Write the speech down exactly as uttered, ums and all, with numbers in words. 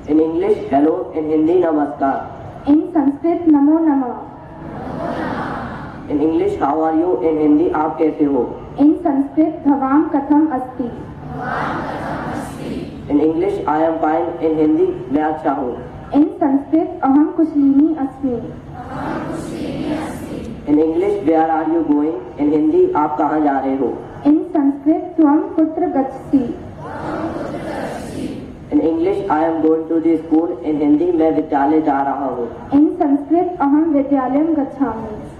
In English, hello. In Hindi, namaskar. In Sanskrit, namo namah. In English, how are you? In Hindi, आप कैसे हो? In Sanskrit, bhavam katham asti. In English, I am fine. In Hindi, मैं अच्छा हूँ. In Sanskrit, aham kushlini asmi. In English, where are you going? In Hindi, आप कहाँ जा रहे हो? In Sanskrit, tvam kutra gachsi. In English, I am going to the school. In Hindi, मैं विद्यालय जा रहा हूँ. In Sanskrit, aham vidyalayam gachhami.